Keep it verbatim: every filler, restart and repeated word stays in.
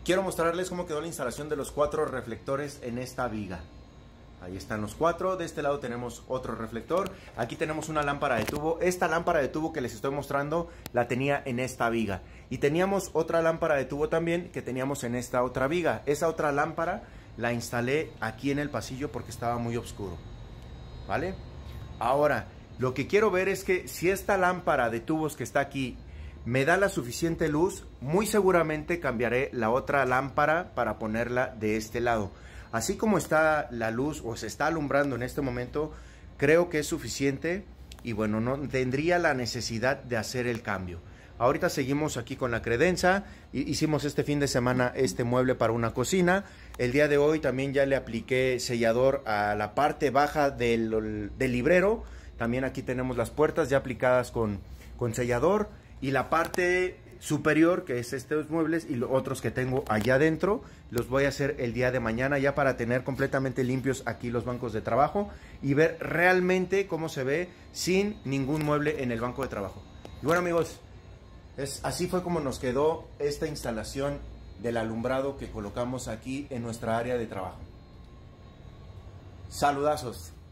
quiero mostrarles cómo quedó la instalación de los cuatro reflectores en esta viga. Ahí están los cuatro, de este lado tenemos otro reflector, aquí tenemos una lámpara de tubo. Esta lámpara de tubo que les estoy mostrando la tenía en esta viga. Y teníamos otra lámpara de tubo también que teníamos en esta otra viga. Esa otra lámpara la instalé aquí en el pasillo porque estaba muy oscuro, ¿vale? Ahora, lo que quiero ver es que si esta lámpara de tubos que está aquí me da la suficiente luz, muy seguramente cambiaré la otra lámpara para ponerla de este lado. Así como está la luz o se está alumbrando en este momento, creo que es suficiente y bueno, no tendría la necesidad de hacer el cambio. Ahorita seguimos aquí con la credenza. Hicimos este fin de semana este mueble para una cocina. El día de hoy también ya le apliqué sellador a la parte baja del, del librero. También aquí tenemos las puertas ya aplicadas con, con sellador. Y la parte superior, que es estos muebles y los otros que tengo allá adentro, los voy a hacer el día de mañana ya para tener completamente limpios aquí los bancos de trabajo y ver realmente cómo se ve sin ningún mueble en el banco de trabajo. Y bueno, amigos, es, así fue como nos quedó esta instalación del alumbrado que colocamos aquí en nuestra área de trabajo. Saludazos.